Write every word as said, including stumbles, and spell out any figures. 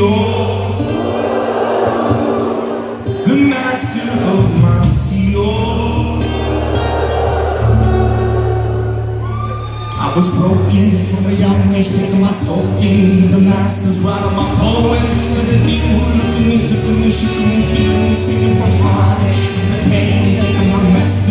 Señor, the master of my soul. I was broken from a young age, taking my soul in the masters, writing my poems. But the people who look at me took me, shook me, feeling me, singing from heart. The pain, taking my message.